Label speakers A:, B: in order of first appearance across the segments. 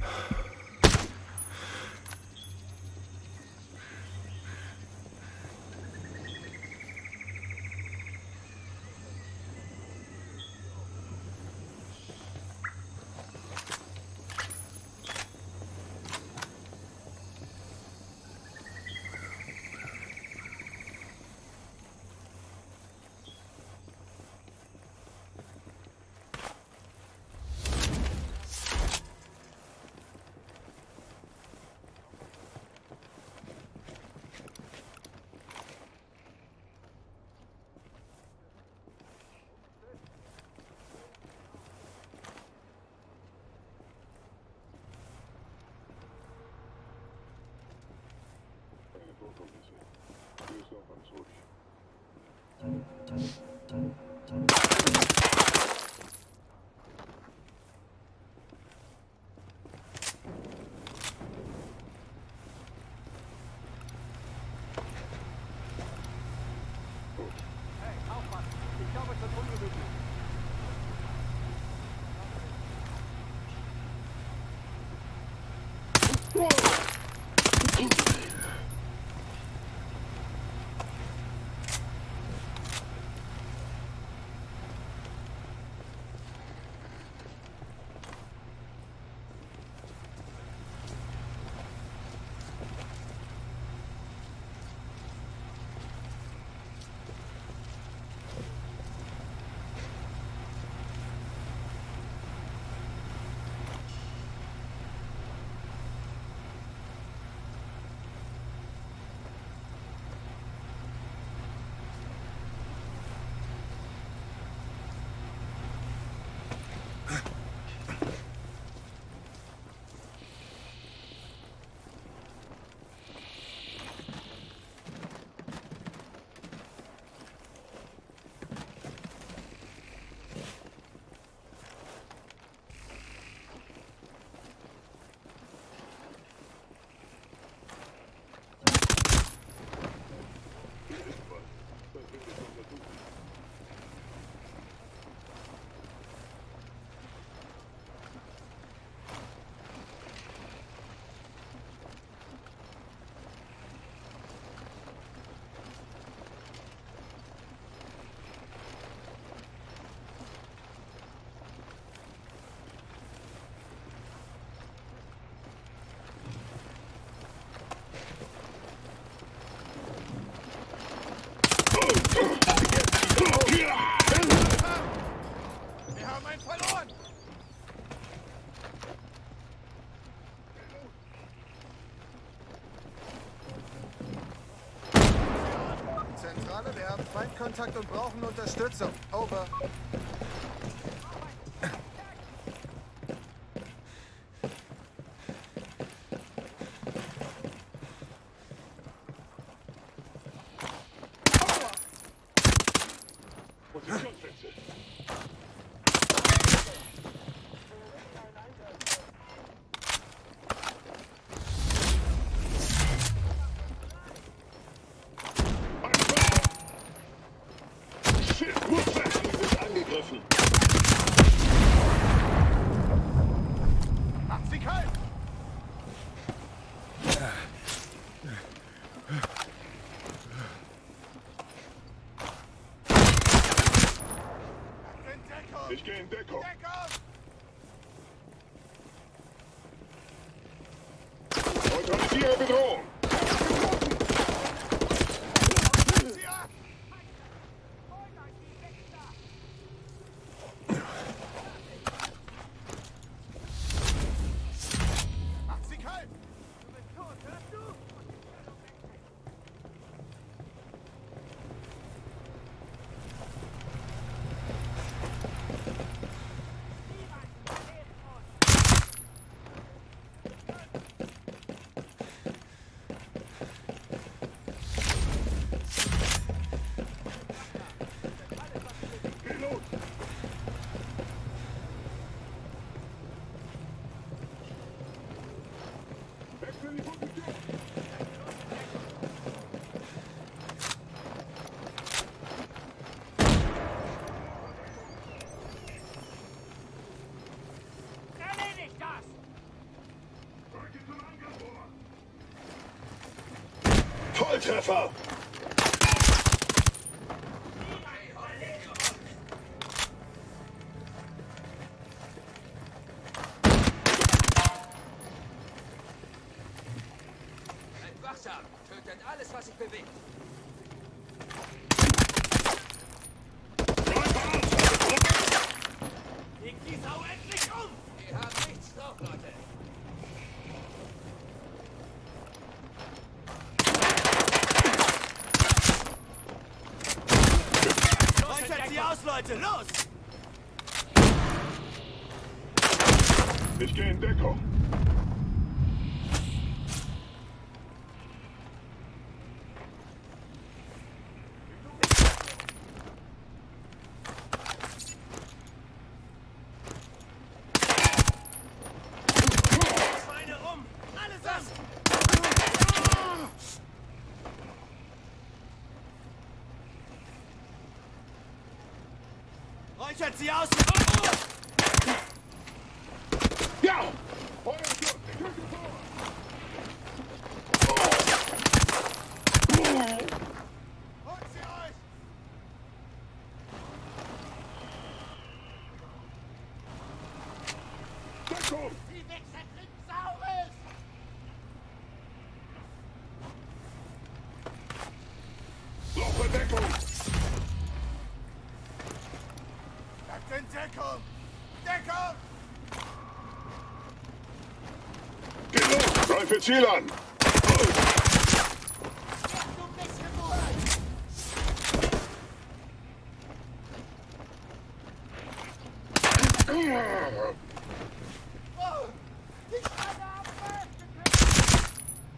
A: Hier ist noch ganz ruhig.
B: Hey, aufpassen! Ich glaube, es wird ungemütlich. Wir haben einen verloren!
C: Zentrale, wir haben Feindkontakt und brauchen Unterstützung. Over.
A: Positionswechsel. Shit, Luftwaffe ist angegriffen.
B: Macht sie kalt! In Deckung!
A: Ich gehe in Deckung.
B: Deckung!
A: Neutralisiere Bedrohung.
B: Sie ab! Macht sie kalt! Du bist tot, hörst du?
A: Volltreffer!
D: Bleibt wachsam. Tötet alles, was sich bewegt.
B: Leg die Sau endlich um!
D: Wir haben nichts drauf, Leute.
B: Räuchert sie aus, Leute! Los!
A: Ich gehe in Deckung.
B: Schweine rum! Allesamt! Räuchert sie aus!
A: Ja! Feuerschuss! Ich drücke vor!
B: Holt sie euch!
A: Deckung!
B: Die Wichser trinken Saures!
A: Brauche Deckung!
B: Bleibt in Deckung! Deckung!
A: Geh los! Greife Ziel an!
B: Du Missgeburt! Oh! Die Schweine haben Feuer!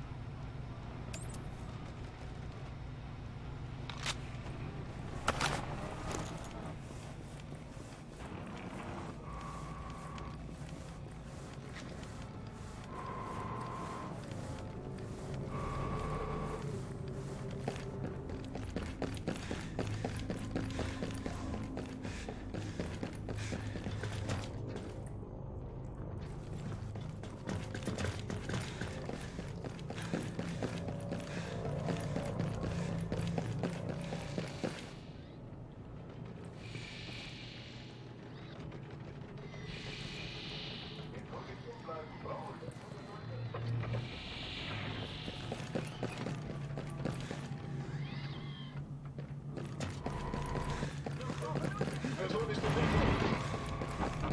A: Person ist in Deckung!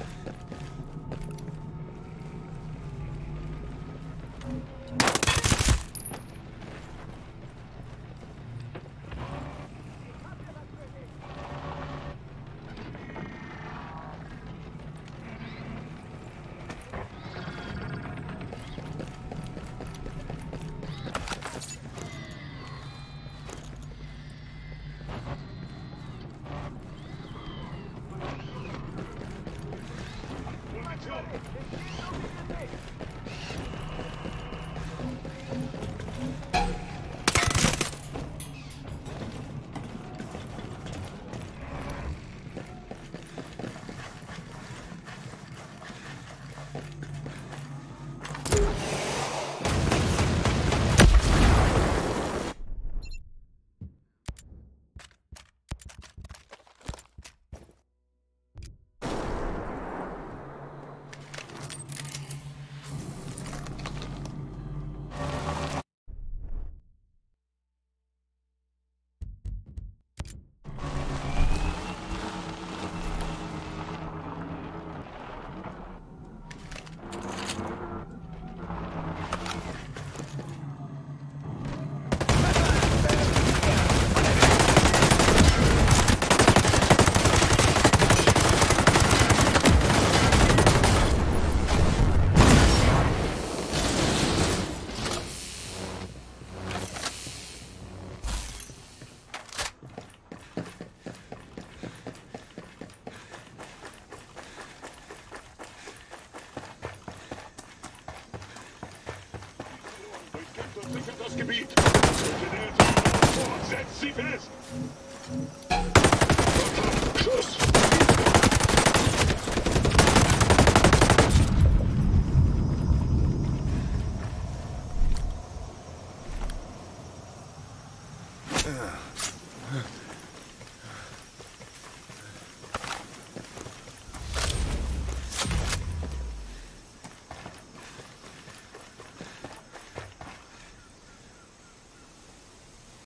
A: Sichert das Gebiet! Setzt sie fest! Schuss!